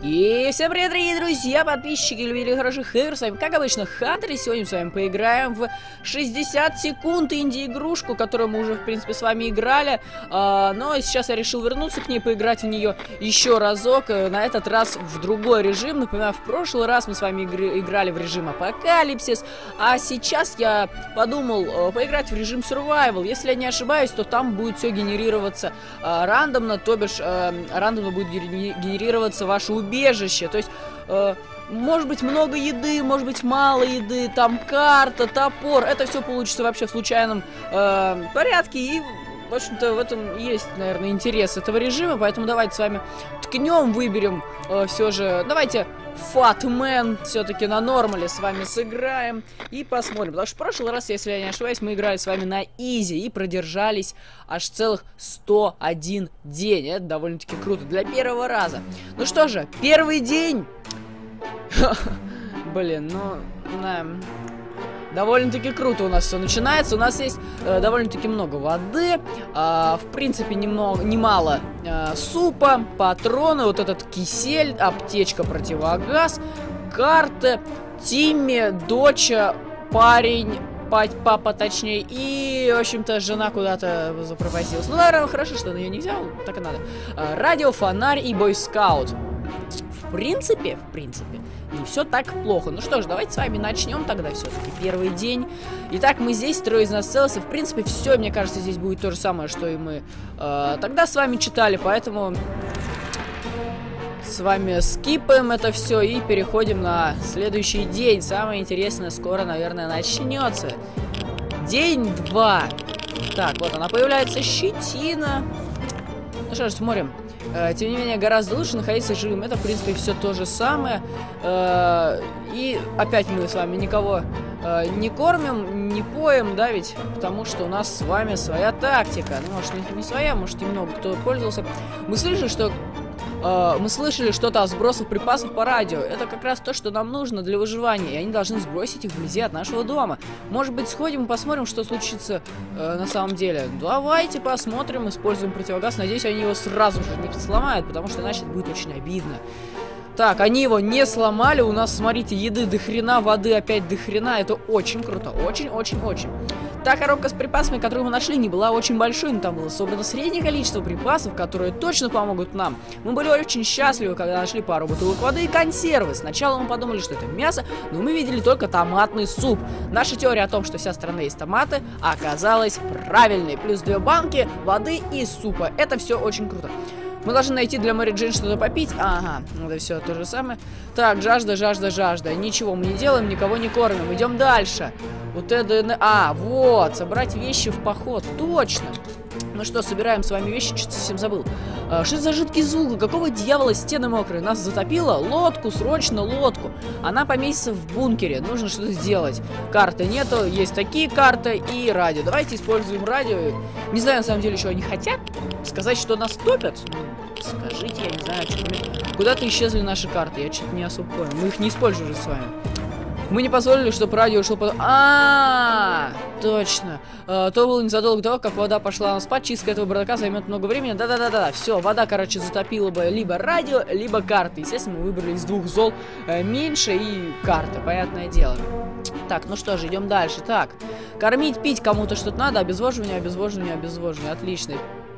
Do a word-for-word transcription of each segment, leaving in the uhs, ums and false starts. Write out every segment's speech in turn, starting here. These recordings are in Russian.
И всем привет, дорогие друзья, подписчики, любители хороших игр. С вами, как обычно, Хантер. И сегодня мы с вами поиграем в шестьдесят секунд инди-игрушку, которую мы уже, в принципе, с вами играли. а, Но сейчас я решил вернуться к ней, поиграть в нее еще разок. На этот раз в другой режим. Напоминаю, в прошлый раз мы с вами игры, играли в режим Апокалипсис. А сейчас я подумал поиграть в режим Survival. Если я не ошибаюсь, то там будет все генерироваться а, рандомно. То бишь, а, рандомно будет генерироваться ваше убийство. Убежище, то есть, э, может быть много еды, может быть мало еды, там карта, топор, это все получится вообще в случайном э, порядке, и, в общем-то, в этом есть, наверное, интерес этого режима, поэтому давайте с вами ткнем, выберем э, все же, давайте Фатмен все-таки на нормале с вами сыграем и посмотрим, потому что в прошлый раз, если я не ошибаюсь, мы играли с вами на изи и продержались аж целых сто один день. Это довольно-таки круто для первого раза. Ну что же, первый день. Блин, ну, да. Довольно-таки круто у нас все начинается. У нас есть э, довольно-таки много воды. Э, в принципе, немного, немало э, супа, патроны, вот этот кисель, аптечка, противогаз, карты, Тимми, доча, парень, папа точнее, и, в общем-то, жена куда-то запропастилась. Ну, наверное, хорошо, что он ее не взял, так и надо. Э, радио, фонарь и бойскаут. В принципе, в принципе, не все так плохо. Ну что ж, давайте с вами начнем тогда все-таки первый день. Итак, мы здесь, трое из нас целся. В принципе, все, мне кажется, здесь будет то же самое, что и мы э, тогда с вами читали, поэтому с вами скипаем это все и переходим на следующий день. Самое интересное скоро, наверное, начнется. День два. Так, вот она появляется, щетина. Ну что ж, смотрим. Тем не менее, гораздо лучше находиться живым. Это, в принципе, все то же самое. И опять мы с вами никого не кормим, не поем, да, ведь? Потому что у нас с вами своя тактика. Ну, может, не своя, может, немного кто пользовался. Мы слышали, что... Мы слышали что-то о сбросах припасов по радио. Это как раз то, что нам нужно для выживания. И они должны сбросить их вблизи от нашего дома. Может быть, сходим и посмотрим, что случится э, на самом деле. Давайте посмотрим, используем противогаз. Надеюсь, они его сразу же не сломают, потому что иначе это будет очень обидно. Так, они его не сломали. У нас, смотрите, еды до хрена, воды опять до хрена. Это очень круто. Очень-очень-очень. Та коробка с припасами, которую мы нашли, не была очень большой, но там было собрано среднее количество припасов, которые точно помогут нам. Мы были очень счастливы, когда нашли пару бутылок воды и консервы. Сначала мы подумали, что это мясо, но мы видели только томатный суп. Наша теория о том, что вся страна есть томаты, оказалась правильной. Плюс две банки воды и супа. Это все очень круто. Мы должны найти для Мэри Джейн что-то попить. Ага, это все то же самое. Так, жажда, жажда, жажда. Ничего мы не делаем, никого не кормим. Идем дальше. Вот это... А, вот, собрать вещи в поход. Точно. Ну что, собираем с вами вещи, что-то совсем забыл. А, что за жидкий звук? Какого дьявола стены мокрые? Нас затопило? Лодку, срочно лодку. Она поместится в бункере. Нужно что-то сделать. Карты нету, есть такие карты и радио. Давайте используем радио. Не знаю, на самом деле, что они хотят. Сказать, что нас топят? Скажите, я не знаю, что... Куда-то исчезли наши карты, я что-то не особо понял. Мы их не используем уже с вами. Мы не позволили, чтобы радио ушло под... А, -а, -а точно. А, то было незадолго до того, как вода пошла на спад. Чистка этого бардака займет много времени. Да-да-да-да. Все, вода, короче, затопила бы либо радио, либо карты. Естественно, мы выбрали из двух зол э, меньше и карты, понятное дело. Так, ну что же, идем дальше. Так, кормить, пить кому-то что-то надо. Обезвоживание, обезвоживание, обезвоживание. Отлично.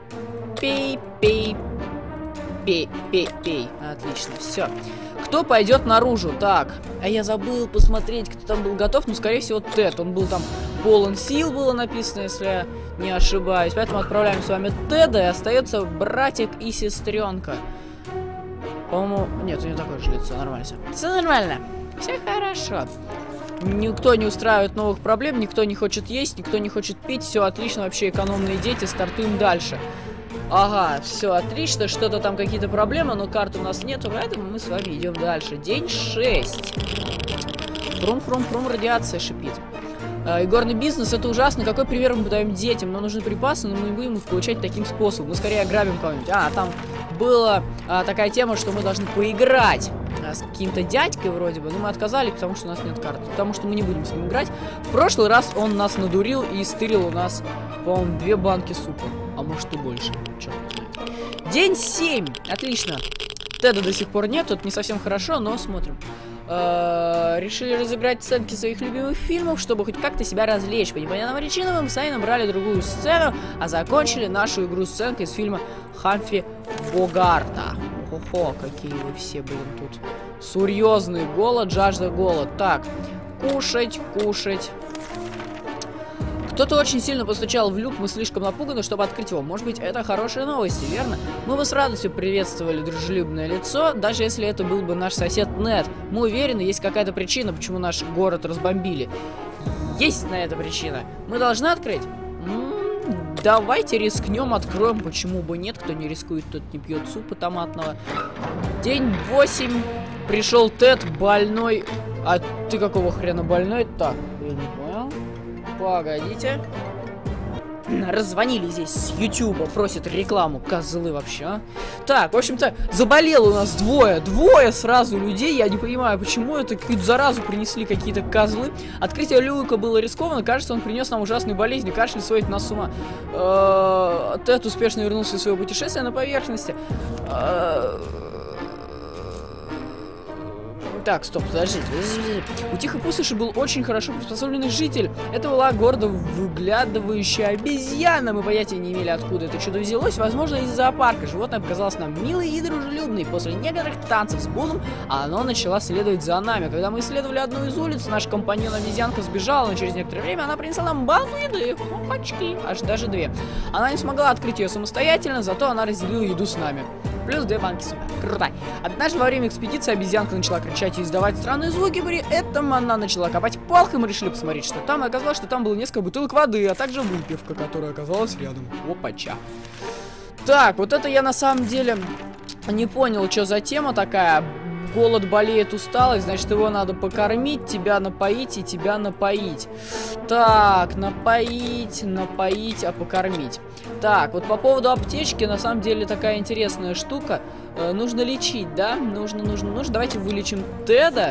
Пей, пей, пей, пей, пей. Отлично, все. Кто пойдет наружу? Так, а я забыл посмотреть, кто там был готов. Ну, скорее всего, Тед. Он был там полон сил, было написано, если я не ошибаюсь. Поэтому отправляем с вами Теда, и остается братик и сестренка. По-моему, нет, у него такое же лицо, нормально все. Все нормально, все хорошо. Никто не устраивает новых проблем, никто не хочет есть, никто не хочет пить. Все отлично, вообще экономные дети, стартуем дальше. Ага, все отлично, что-то там какие-то проблемы, но карты у нас нету, поэтому мы с вами идем дальше. День шесть. Фрум-фрум-фрум, радиация шипит. А, игорный бизнес — это ужасно. Какой пример мы подаем детям? Нам нужны припасы, но мы не будем их получать таким способом. Мы скорее ограбим кого-нибудь. А, там была а, такая тема, что мы должны поиграть а, с каким-то дядькой вроде бы. Но мы отказали, потому что у нас нет карты. Потому что мы не будем с ним играть. В прошлый раз он нас надурил и стырил у нас, по-моему, две банки супа. А может и больше. Черт не знает. День семь. Отлично. Теда до сих пор нет, тут не совсем хорошо, но смотрим. Э-э, решили разыграть сценки своих любимых фильмов, чтобы хоть как-то себя развлечь. По непонятным причинам мы сами набрали другую сцену, а закончили нашу игру сценкой из фильма Хамфри Богарта. Хо-хо, какие вы все, блин, тут серьезный голод, жажда, голод. Так, кушать, кушать. Кто-то очень сильно постучал в люк, мы слишком напуганы, чтобы открыть его. Может быть, это хорошие новости, верно? Мы бы с радостью приветствовали дружелюбное лицо, даже если это был бы наш сосед Нед. Мы уверены, есть какая-то причина, почему наш город разбомбили. Есть на это причина. Мы должны открыть? М-м, давайте рискнем, откроем. Почему бы нет? Кто не рискует, тот не пьет супа томатного. День восемь. Пришел Тед, больной. А ты какого хрена больной? Так, я не понял. Погодите. Раззвонили здесь с Ютуба, просят рекламу, козлы вообще, а? Так, в общем-то, заболело у нас двое, двое сразу людей, я не понимаю, почему это, какую-то заразу принесли какие-то козлы. Открытие люка было рискованно, кажется, он принес нам ужасную болезнь, кашель сводит нас с ума. Тед успешно вернулся из своего путешествия на поверхности. Так, стоп, подождите, подождите. У Тихой Пустоши был очень хорошо приспособленный житель. Это была гордо выглядывающая обезьяна. Мы понятия не имели, откуда это чудо взялось. Возможно, из зоопарка. Животное показалось нам милой и дружелюбной. После некоторых танцев с Буном оно начало следовать за нами. Когда мы исследовали одну из улиц, наш компаньон-обезьянка сбежала, но через некоторое время она принесла нам банку еды. Опачки, аж даже две. Она не смогла открыть ее самостоятельно, зато она разделила еду с нами. Плюс две банки супа. Круто. Однажды во время экспедиции обезьянка начала кричать и издавать странные звуки. При этом она начала копать палкой. Мы решили посмотреть, что там. И оказалось, что там было несколько бутылок воды, а также выпивка, которая оказалась рядом. Опача. Так, вот это я на самом деле не понял, что за тема такая. Голод болеет, усталость, значит, его надо покормить, тебя напоить и тебя напоить. Так, напоить, напоить, а покормить. Так, вот по поводу аптечки, на самом деле, такая интересная штука. Э, нужно лечить, да? Нужно, нужно, нужно. Давайте вылечим Теда.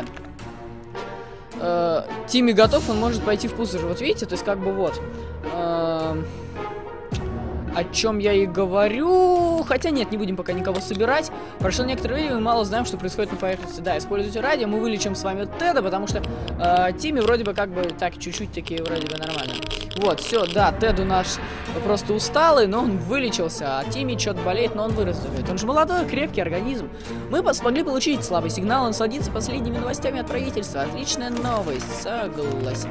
Э, Тимми готов, он может пойти в пустошь. Вот видите, то есть как бы вот. Э, о чем я и говорю. Хотя нет, не будем пока никого собирать. Прошло некоторое время, мы мало знаем, что происходит на поверхности. Да, используйте радио, мы вылечим с вами Теда, потому что э, Тимми вроде бы как бы так, чуть-чуть такие вроде бы нормально. Вот, все, да, Теду наш просто усталый, но он вылечился. А Тимми что-то болеет, но он выздоровеет. Он же молодой, крепкий организм. Мы смогли получить слабый сигнал, насладиться последними новостями от правительства. Отличная новость, согласен.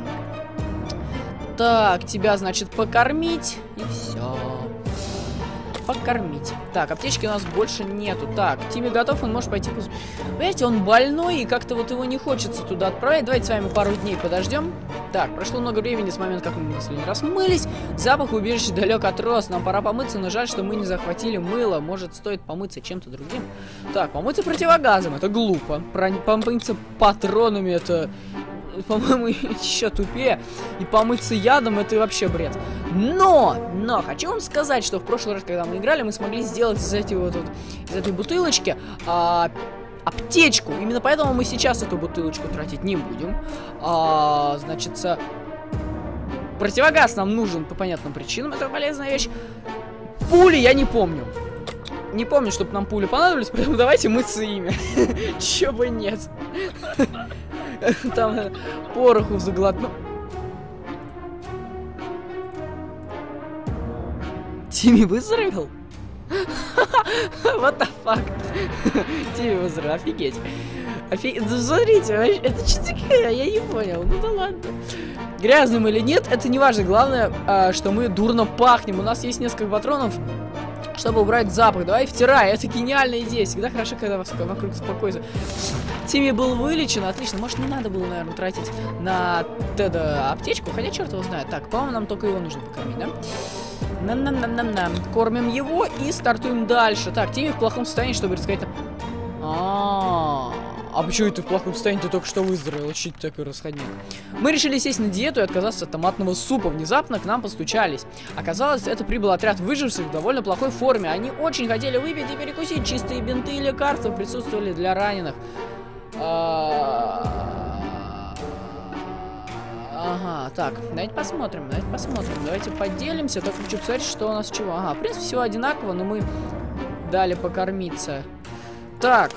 Так, тебя, значит, покормить, и все. Покормить. Так, аптечки у нас больше нету. Так, Тимми готов, он может пойти. Понимаете, он больной, и как-то вот его не хочется туда отправлять. Давайте с вами пару дней подождем. Так, прошло много времени с момента, как мы последний раз мылись. Запах убежища далек от роз. Нам пора помыться, но жаль, что мы не захватили мыло. Может, стоит помыться чем-то другим. Так, помыться противогазом, это глупо. Про... Помыться патронами, это... по-моему, еще тупее. И помыться ядом, это вообще бред. Но, но, хочу вам сказать, что в прошлый раз, когда мы играли, мы смогли сделать из этой вот, вот из этой бутылочки а, аптечку. Именно поэтому мы сейчас эту бутылочку тратить не будем. А, значит, противогаз нам нужен по понятным причинам, это полезная вещь. Пули я не помню. Не помню, чтобы нам пули понадобились, поэтому давайте мыться ими. Чё бы нет. Там пороху заглотну. Тимми выздоровел? What the fuck? Тимми выздоровел, офигеть. Офигеть. Смотрите, это что такое? Я не понял. Ну да ладно. Грязным или нет, это не важно. Главное, что мы дурно пахнем. У нас есть несколько патронов, чтобы убрать запах. Давай втирай. Это гениальная идея. Всегда хорошо, когда вокруг спокойно. Тимми был вылечен. Отлично. Может, не надо было, наверное, тратить на Теда аптечку. Хотя, черт его знает. Так, по-моему, нам только его нужно покормить, да? Нам-нам-нам-нам-нам. Кормим его и стартуем дальше. Так, Тимми в плохом состоянии, чтобы рассказать. А-а-а. А почему ты в плохом состоянии? Ты только что выздоровел. Чуть такой расходник. Мы решили сесть на диету и отказаться от томатного супа. Внезапно к нам постучались. Оказалось, это прибыл отряд выживших в довольно плохой форме. Они очень хотели выпить и перекусить. Чистые бинты и лекарства присутствовали для раненых. Ага, так, давайте посмотрим, давайте посмотрим. Давайте поделимся. Только хочу посмотреть, что у нас чего. Ага, в принципе, всего одинаково, но мы дали покормиться Так.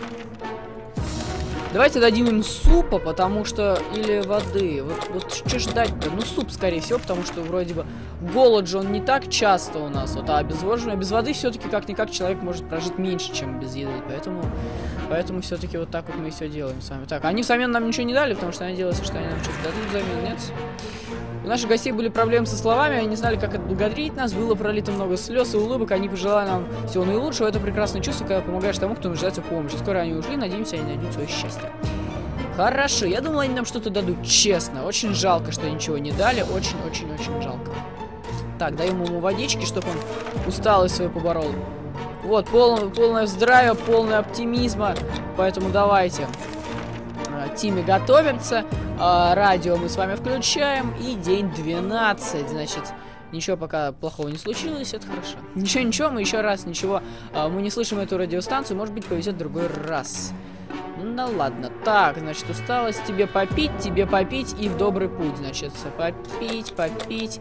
Давайте дадим им супа, потому что... Или воды. Вот, вот что ждать-то? Ну, суп, скорее всего, потому что вроде бы голод же он не так часто у нас. Вот, а обезвоживание без воды все-таки как-никак человек может прожить меньше, чем без еды. Поэтому... Поэтому все-таки вот так вот мы все делаем с вами. Так, они взамен нам ничего не дали, потому что они надеялись, что они нам что-то дадут взамен, нет? У наших гостей были проблемы со словами, они не знали, как отблагодарить нас, было пролито много слез и улыбок, они пожелали нам всего наилучшего. Это прекрасное чувство, когда помогаешь тому, кто нуждается в помощи. Скоро они ушли, надеемся, они найдут свое счастье. Хорошо, я думал, они нам что-то дадут, честно. Очень жалко, что ничего не дали, очень-очень-очень жалко. Так, даем ему водички, чтобы он усталость свою поборол. Вот, пол, полное здравие, полное оптимизма, поэтому давайте. Тиме готовимся, а, радио мы с вами включаем, и день двенадцать, значит, ничего пока плохого не случилось, это хорошо. Ничего-ничего, мы еще раз, ничего, а, мы не слышим эту радиостанцию, может быть, повезет в другой раз. Ну ладно, так, значит, усталость, тебе попить, тебе попить и в добрый путь, значит, попить, попить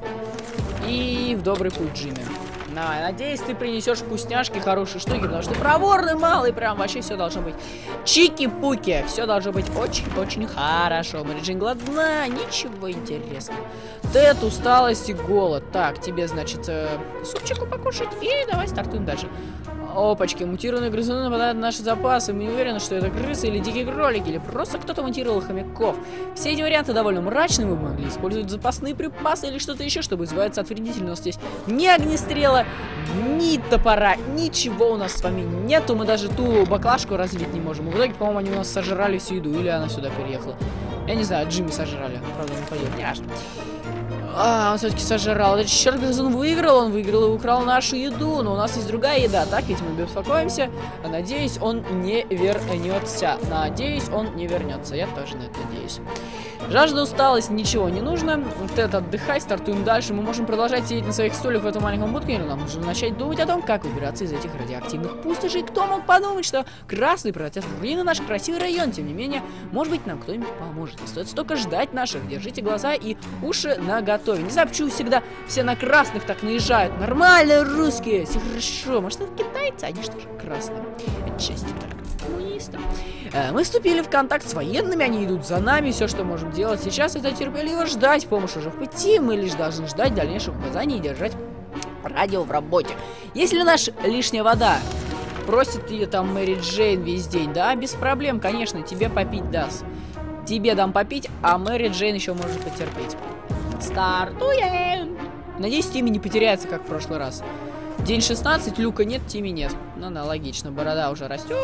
и в добрый путь, Джимми. На, надеюсь, ты принесешь вкусняшки, хорошие штуки, потому что ты проворный малый, прям вообще все должно быть чики-пуки, все должно быть очень-очень хорошо. Мэри Джейн голодна, ничего интересного. Тед, усталость и голод. Так, тебе, значит, э, супчику покушать и давай стартуем дальше. Опачки, мутированные грызуны нападают на наши запасы. Мы не уверены, что это крысы или дикие кролики, или просто кто-то мутировал хомяков. Все эти варианты довольно мрачные. Мы могли использовать запасные припасы или что-то еще, чтобы избавиться от вредителей. Но здесь ни огнестрела, ни топора, ничего у нас с вами нету. Мы даже ту баклажку развить не можем. В итоге, по-моему, они у нас сожрали всю еду, или она сюда переехала. Я не знаю, Джимми сожрали. Правда, не пойдет, не важно. А, он все-таки сожрал. Этот черт грызун выиграл, он выиграл и украл нашу еду. Но у нас есть другая еда, так? Ведь мы беспокоимся. Надеюсь, он не вернется. Надеюсь, он не вернется. Я тоже на это надеюсь. Жажда, усталость, ничего не нужно. Вот это отдыхай, стартуем дальше. Мы можем продолжать сидеть на своих стульях в этом маленьком будке, но нам нужно начать думать о том, как выбираться из этих радиоактивных пустошей. Кто мог подумать, что красный превратят в руины наш красивый район? Тем не менее, может быть, нам кто-нибудь поможет. Остается только ждать наших. Держите глаза и уши наготове. Не знаю, почему всегда все на красных так наезжают. Нормально, русские, все хорошо. Может, это китайцы? Они что же красные? Отчасти так. Коммунисты. Мы вступили в контакт с военными, они идут за нами, все, что можем делать сейчас, это терпеливо ждать, помощь уже в пути, мы лишь должны ждать дальнейших указаний и держать радио в работе. Если наша лишняя вода просит ее там Мэри Джейн весь день, да, без проблем, конечно, тебе попить даст. Тебе дам попить, а Мэри Джейн еще может потерпеть. Стартуем! Надеюсь, Тимми не потеряется, как в прошлый раз. День шестнадцать, Люка нет, Тимми нет. Ну да, логично, борода уже растет.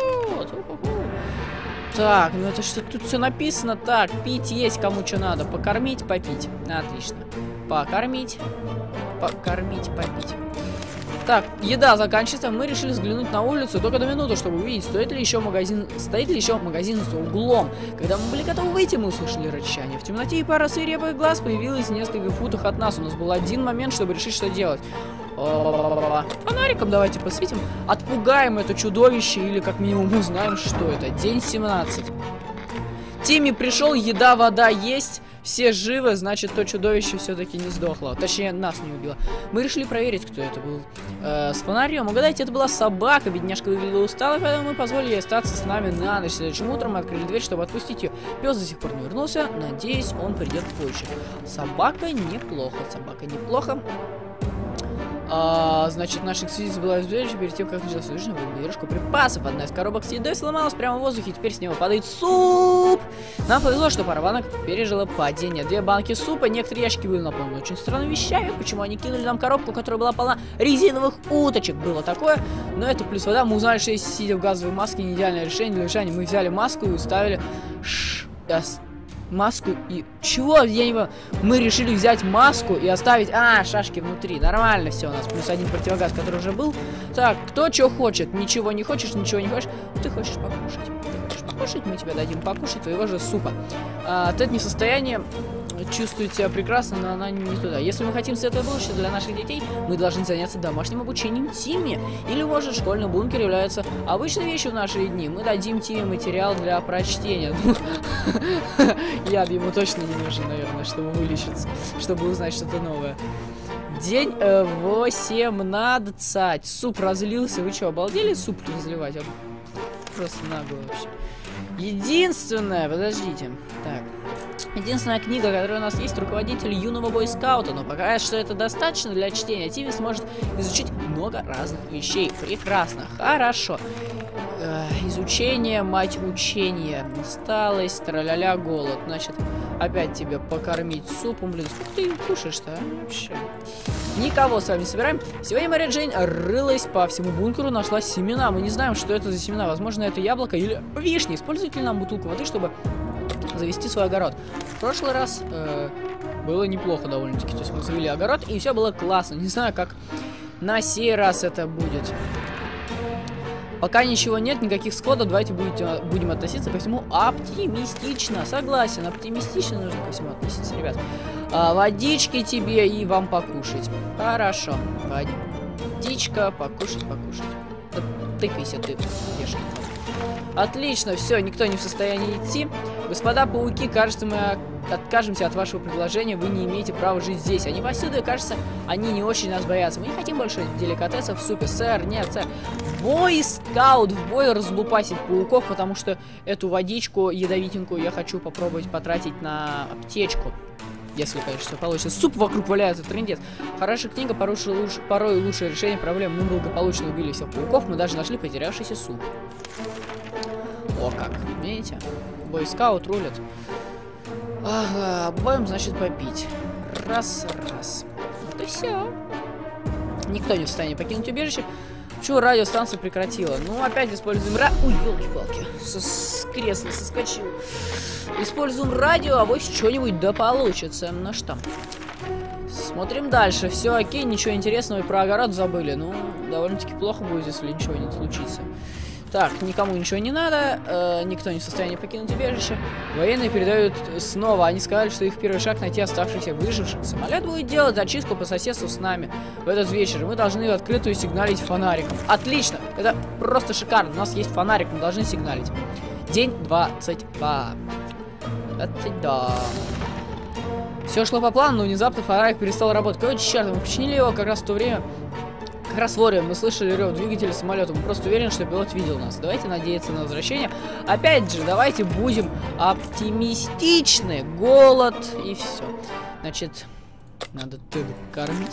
Так, ну это что, тут все написано. Так, пить есть кому что надо. Покормить, попить. Отлично. Покормить, покормить, попить. Так, еда заканчивается. Мы решили взглянуть на улицу только до минуты, чтобы увидеть, стоит ли еще магазин, стоит ли еще магазин за углом. Когда мы были готовы выйти, мы услышали рычание. В темноте и пара свирепых глаз появилась в нескольких футах от нас. У нас был один момент, чтобы решить, что делать. О-о-о-о. Фонариком давайте посветим. Отпугаем это чудовище или как минимум узнаем, что это. День семнадцать. Тимми пришел, еда, вода есть. Все живы, значит, то чудовище все-таки не сдохло. Точнее, нас не убило. Мы решили проверить, кто это был. Э, с фонарем. Угадайте, это была собака. Бедняжка выглядела усталой, поэтому мы позволили ей остаться с нами на ночь. Следующим утром мы открыли дверь, чтобы отпустить ее. Пес до сих пор не вернулся. Надеюсь, он придет позже. Собака неплохо. Собака неплохо. А, значит, наша экспедиция была избежана перед тем, как началась выжжена выдержку припасов. Одна из коробок с едой сломалась прямо в воздухе, и теперь с него падает суп. Нам повезло, что пара банок пережила падение. Две банки супа, некоторые ящики были наполнены очень странными вещами. Почему они кинули нам коробку, которая была полна резиновых уточек? Было такое, но это плюс вода. Мы узнали, что если сидя в газовой маске, не идеальное решение для решения. Мы взяли маску и уставили Ш... маску и... Чего? Я не понимаю. Мы решили взять маску и оставить... А, шашки внутри. Нормально все у нас. Плюс один противогаз, который уже был. Так, кто что хочет? Ничего не хочешь, ничего не хочешь. Ты хочешь покушать. Ты хочешь покушать? Мы тебе дадим покушать твоего же супа. А, Тед не в состоянии... Чувствует себя прекрасно, но она не туда. Если мы хотим светлое будущее для наших детей, мы должны заняться домашним обучением Тимми. Или, может, школьный бункер является обычной вещью в наши дни. Мы дадим Тимми материал для прочтения. Яд ему точно не нужен, наверное, чтобы вылечиться, чтобы узнать что-то новое. День э, восемнадцать. Суп разлился. Вы что, обалдели суп разливать? просто-нагло вообще. Единственное, подождите. Так. Единственная книга, которая у нас есть, руководитель юного бойскаута. Но пока что это достаточно для чтения. Тимми сможет изучить много разных вещей. Прекрасно, хорошо. Э, изучение, мать учения. Усталость, траля-ля, голод. Значит, опять тебе покормить супом. Блин, сколько ты кушаешь-то, а? Вообще. Никого с вами не собираем. Сегодня Мэри Джейн рылась по всему бункеру, нашла семена. Мы не знаем, что это за семена. Возможно, это яблоко или вишни. Использует ли нам бутылку воды, чтобы завести свой огород? В прошлый раз э, было неплохо довольно-таки. То есть мы завели огород, и все было классно. Не знаю, как на сей раз это будет. Пока ничего нет, никаких сходов. Давайте будете, будем относиться ко всему оптимистично. Согласен, оптимистично нужно ко всему относиться, ребят. А, водички тебе и вам покушать. Хорошо. Водичка, покушать, покушать. Да тыкайся ты, бешеный. Отлично, все, никто не в состоянии идти. Господа пауки, кажется, мы откажемся от вашего предложения. Вы не имеете права жить здесь. Они повсюду, и кажется, они не очень нас боятся. Мы не хотим больше деликатесов в супе. Сэр, нет, сэр. Бойскаут, в бой разлупасить пауков, потому что эту водичку ядовитенькую я хочу попробовать потратить на аптечку. Если, конечно, все получится. Суп вокруг валяется, трындец. Хорошая книга, порой, луч, порой лучшее решение проблем. Мы благополучно убили всех пауков, мы даже нашли потерявшийся суп. О, как, видите? Бойскаут рулит. Ага, бываем, значит, попить. Раз, раз. Вот и все. Никто не в состоянии покинуть убежище. Почему радиостанция прекратила? Ну, опять используем ра... Ой, елки-палки. С, с кресла соскочил. Используем радио, а вот что-нибудь да получится. Ну что? Смотрим дальше. Все окей, ничего интересного и про огород забыли. Ну, довольно-таки плохо будет, если ничего не случится. Так, никому ничего не надо, э, никто не в состоянии покинуть убежище. Военные передают снова. Они сказали, что их первый шаг найти оставшихся выживших. Самолет будет делать зачистку по соседству с нами в этот вечер. Мы должны в открытую сигналить фонариком. Отлично! Это просто шикарно. У нас есть фонарик, мы должны сигналить. День двадцать два. двадцать два. Все шло по плану, но внезапно фонарик перестал работать. Какой черт, мы починили его как раз в то время. Как раз вовремя мы слышали рев двигателя самолета. Мы просто уверены, что пилот видел нас. Давайте надеяться на возвращение. Опять же, давайте будем оптимистичны. Голод и все. Значит, надо тык кормить.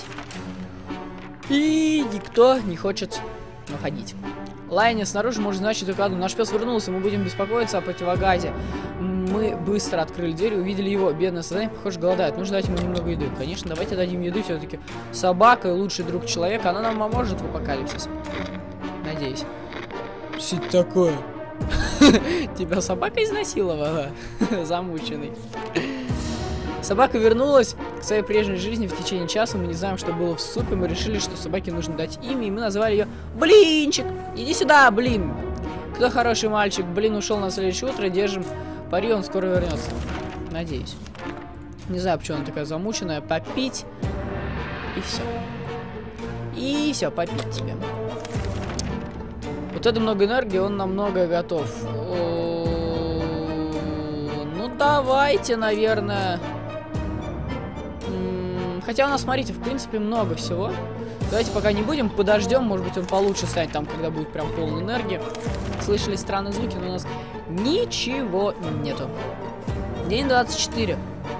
И никто не хочет выходить. Лаяние снаружи может значить только одно. Наш пес вернулся, мы будем беспокоиться о противогазе. Мы быстро открыли дверь и увидели его. Бедное создание, похоже, голодает. Нужно дать ему немного еды. Конечно, давайте дадим еды все-таки. Собака, лучший друг человека, она нам поможет в апокалипсисе. Надеюсь. Что это такое? Тебя собака изнасиловала? Замученный. Собака вернулась к своей прежней жизни в течение часа. Мы не знаем, что было в супе. Мы решили, что собаке нужно дать имя, и мы назвали ее Блинчик. Иди сюда, блин. Кто хороший мальчик? Блин ушел на следующее утро. Держим пари, он скоро вернется. Надеюсь. Не знаю, почему она такая замученная. Попить. И все. И все, попить тебе. Вот это много энергии, он на многое готов. Ну, давайте, наверное... Хотя у нас, смотрите, в принципе, много всего. Давайте пока не будем, подождем. Может быть, он получше станет там, когда будет прям полная энергия. Слышали странные звуки, но у нас ничего нету. День двадцать четыре.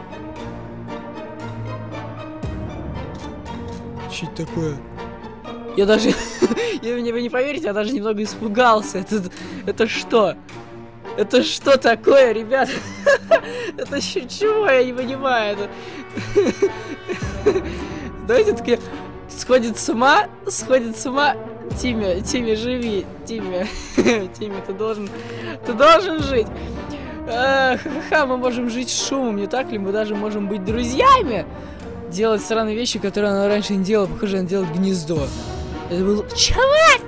Что это такое? Я даже... Вы не поверите, я даже немного испугался. Это, это что? Это что такое, ребят? Это чего? Я не понимаю. Это... Давайте таки сходит с ума, сходит с ума. Тимми, Тимми, живи, Тимми. Тимми, ты должен, ты должен жить. Ха-ха, мы можем жить с шумом, не так ли? Мы даже можем быть друзьями. Делать странные вещи, которые она раньше не делала. Похоже, она делает гнездо. Это было... Чего?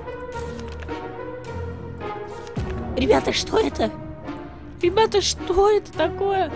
Ребята, что это? Ребята, что это такое?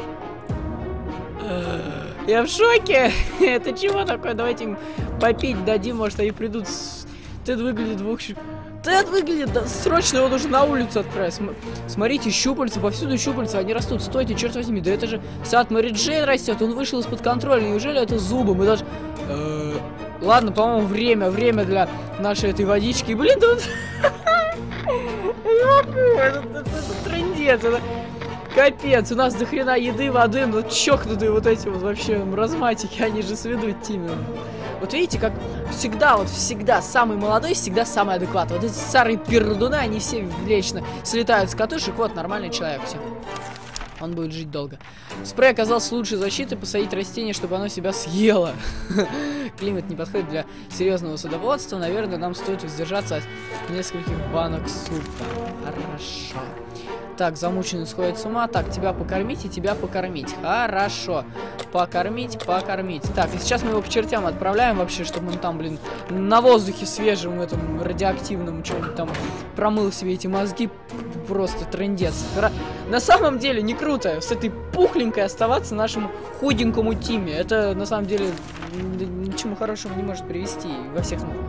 Я в шоке. Это чего такое? Давайте им попить дадим, может они придут. С... Тед выглядит двух... Тед выглядит... Да, срочно его нужно на улицу отправить. См... Смотрите, щупальца, повсюду щупальца, они растут. Стойте, черт возьми, да это же сад Мэри Джейн растет. Он вышел из-под контроля. Неужели это зубы? Мы даже... Ладно, по-моему, время, время для нашей этой водички. Блин, тут... Это трындец, это капец. У нас до хрена еды, воды, но чокнутые вот эти вот вообще маразматики, они же сведут тимы. Вот видите, как всегда, вот всегда самый молодой, всегда самый адекватный. Вот эти старые пердуны, они все вечно слетают с катушек. Вот, нормальный человек, все. Он будет жить долго. Спрей оказался лучшей защитой. Посадить растение, чтобы оно себя съело. Климат не подходит для серьезного садоводства. Наверное, нам стоит воздержаться от нескольких банок супа. Хорошо. Так, замученный сходит с ума. Так, тебя покормить и тебя покормить. Хорошо. Покормить, покормить. Так, и сейчас мы его к чертям отправляем вообще, чтобы он там, блин, на воздухе свежем, этом радиоактивном, что-нибудь там промыл себе эти мозги. Просто трындец. На самом деле не круто с этой пухленькой оставаться нашему худенькому тиме. Это на самом деле ничему хорошему не может привести во всех смыслах.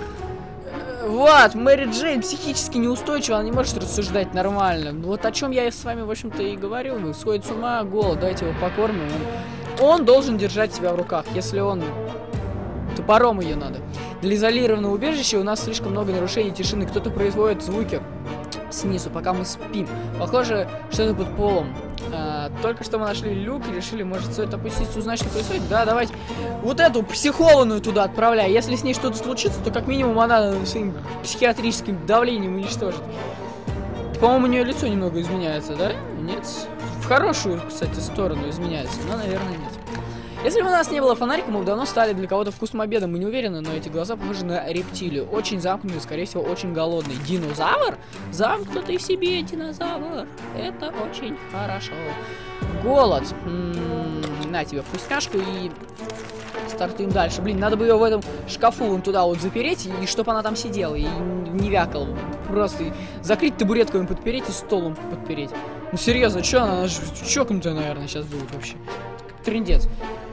Вот, Мэри Джейн психически неустойчива, она не может рассуждать нормально. Вот о чем я с вами, в общем-то, и говорил. Ну, сходит с ума, голод, давайте его покормим. Он, он должен держать себя в руках. Если он... Топором ее надо. Для изолированного убежища у нас слишком много нарушений тишины. Кто-то производит звуки снизу, пока мы спим. Похоже, что это под полом. А, только что мы нашли люк и решили, может, стоит опуститься, узнать, что происходит. Да, давайте вот эту психованную туда отправляй. Если с ней что-то случится, то как минимум она своим психиатрическим давлением уничтожит. По-моему, у нее лицо немного изменяется, да? Нет? В хорошую, кстати, сторону изменяется, но, наверное, нет. Если бы у нас не было фонарика, мы бы давно стали для кого-то вкусным обедом. Мы не уверены, но эти глаза похожи на рептилию. Очень замкнутый, скорее всего, очень голодный. Динозавр? Замкнутый в себе динозавр. Это очень хорошо. Голод. М-м-м, на тебе вкусняшку и стартуем дальше. Блин, надо бы ее в этом шкафу вон туда вот запереть, и чтобы она там сидела и не вякала. Просто закрыть табуретками, подпереть и столом подпереть. Ну серьезно, что она? Она же чокнутая, наверное, сейчас будет вообще. Трындец.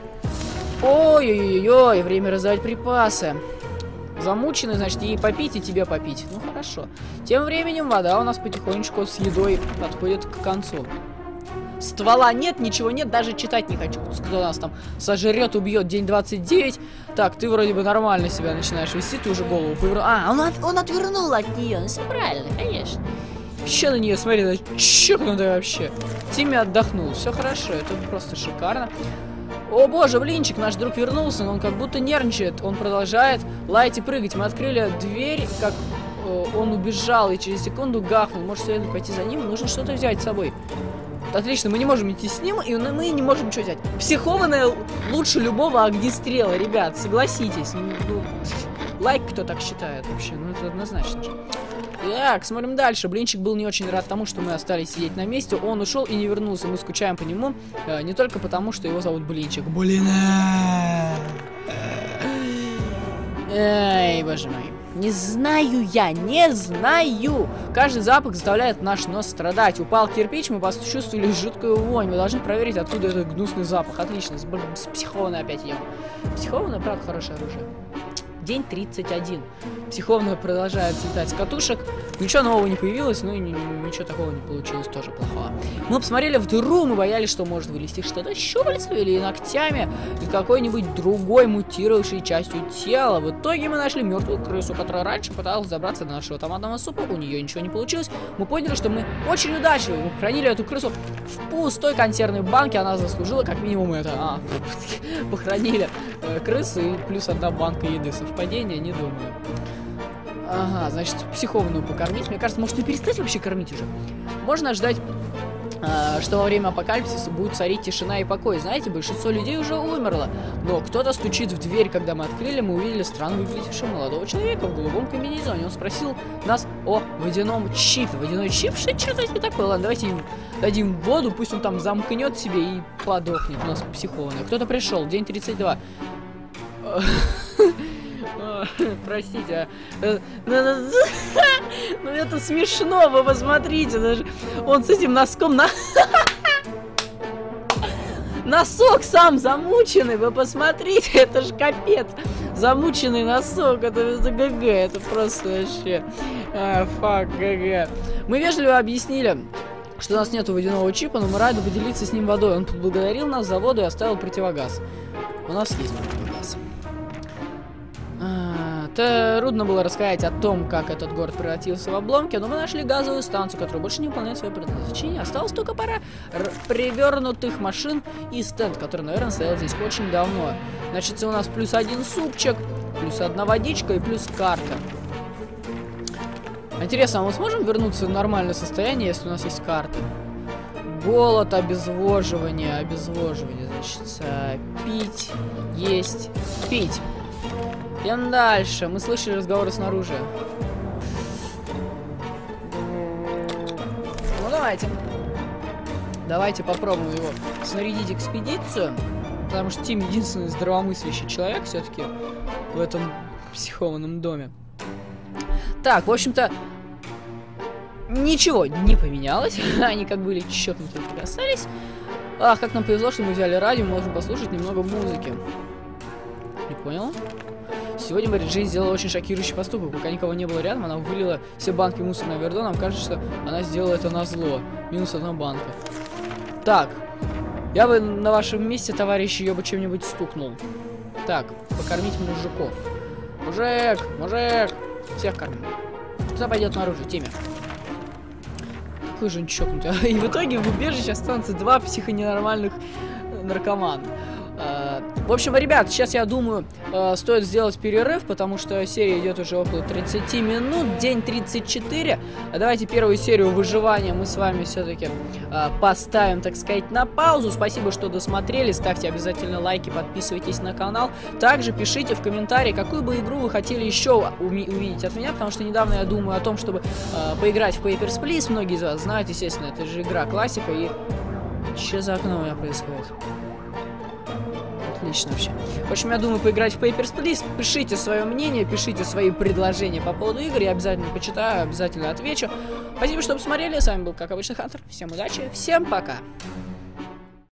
Ой-ой-ой-ой, время раздавать припасы. Замученный, значит, ей попить и тебе попить. Ну, хорошо. Тем временем вода у нас потихонечку с едой подходит к концу. Ствола нет, ничего нет, даже читать не хочу. Кто нас там сожрет, убьет, день двадцать девять. Так, ты вроде бы нормально себя начинаешь вести, ты уже голову повернул. А, он, от, он отвернул от нее, ну все правильно, конечно. Еще на нее, смотри, она чокнутая вообще. Тимми отдохнул, все хорошо, это просто шикарно. О боже, блинчик, наш друг вернулся, но он как будто нервничает. Он продолжает лаять и прыгать. Мы открыли дверь, как э, он убежал, и через секунду гахнул. Может, следует пойти за ним, нужно что-то взять с собой. Отлично, мы не можем идти с ним, и мы не можем ничего взять. Психованная лучше любого огнестрела, ребят, согласитесь. Ну, лайк, кто так считает вообще, ну это однозначно же. Так, смотрим дальше. Блинчик был не очень рад тому, что мы остались сидеть на месте. Он ушел и не вернулся. Мы скучаем по нему. Э, не только потому, что его зовут Блинчик. Блин. Эй, боже мой. Не знаю я, не знаю. Каждый запах заставляет наш нос страдать. Упал кирпич, мы почувствовали жуткую вонь. Мы должны проверить, откуда этот гнусный запах. Отлично, с, с психованной опять ем. Психованная, правда, хорошее оружие. День тридцать один. Психовная продолжает слетать с катушек. Ничего нового не появилось, ну и ничего такого не получилось, тоже плохого. Мы посмотрели в дыру, мы боялись, что может вылезти что-то щупальцами или ногтями, или какой-нибудь другой мутировавшей частью тела. В итоге мы нашли мертвую крысу, которая раньше пыталась забраться до нашего томатного супа. У нее ничего не получилось. Мы поняли, что мы очень удачливы. Мы хранили эту крысу в пустой консервной банке. Она заслужила как минимум это. А, похоронили э, крысу и плюс одна банка еды. Совпадение, не думаю. Ага, значит, психованную покормить. Мне кажется, может и перестать вообще кормить уже. Можно ждать, э, что во время апокалипсиса будет царить тишина и покой. Знаете, большинство людей уже умерло. Но кто-то стучит в дверь. Когда мы открыли, мы увидели странно выглядевшего молодого человека в голубом комбинезоне. Он спросил нас о водяном чипе. Водяной чип? Что-то не такое. Ладно, давайте им дадим воду, пусть он там замкнет себе и подохнет. У нас психованный. Кто-то пришел. День тридцать два. Простите, а... ну это смешно, вы посмотрите, даже он с этим носком на... Носок сам замученный, вы посмотрите, это ж капец. Замученный носок, это, это ГГ, это просто вообще... А, фак, ГГ. Мы вежливо объяснили, что у нас нету водяного чипа, но мы рады поделиться с ним водой. Он поблагодарил нас за воду и оставил противогаз. У нас есть противогаз. А, Трудно было рассказать о том, как этот город превратился в обломки, но мы нашли газовую станцию, которая больше не выполняет свое предназначение. Осталась только пара привернутых машин и стенд, который, наверное, стоял здесь очень давно. Значит, у нас плюс один супчик, плюс одна водичка и плюс карта. Интересно, а мы сможем вернуться в нормальное состояние, если у нас есть карта? Голод, обезвоживание, обезвоживание, значит, пить, есть, пить. Идем дальше. Мы слышали разговоры снаружи. Ну, давайте. Давайте попробуем его снарядить экспедицию. Потому что Тим единственный здравомыслящий человек все-таки в этом психованном доме. Так, в общем-то, ничего не поменялось. Они как были чокнутые, так и остались. Ах, как нам повезло, что мы взяли радио, мы можем послушать немного музыки. Не понял? Сегодня Мэри Джейн сделала очень шокирующий поступок. Пока никого не было рядом, она вылила все банки мусора на ведро. Нам кажется, что она сделала это назло. Минус одна банка. Так. Я бы на вашем месте, товарищи, ее бы чем-нибудь стукнул. Так, покормить мужиков. Мужик, мужик. Всех кормим. Кто пойдет наружу, Тимми? Какой же он чокнутый. И в итоге в убежище останутся два психоненормальных наркомана. В общем, ребят, сейчас, я думаю, стоит сделать перерыв, потому что серия идет уже около тридцати минут, день тридцать четыре. Давайте первую серию выживания мы с вами все-таки поставим, так сказать, на паузу. Спасибо, что досмотрели, ставьте обязательно лайки, подписывайтесь на канал. Также пишите в комментарии, какую бы игру вы хотели еще увидеть от меня, потому что недавно я думаю о том, чтобы поиграть в Papers, Please. Многие из вас знают, естественно, это же игра классика. И что за окном у меня происходит? Отлично вообще. В общем, я думаю поиграть в Papers, Please. Пишите свое мнение, пишите свои предложения по поводу игр. Я обязательно почитаю, обязательно отвечу. Спасибо, что посмотрели. С вами был, как обычно, Хантер. Всем удачи, всем пока.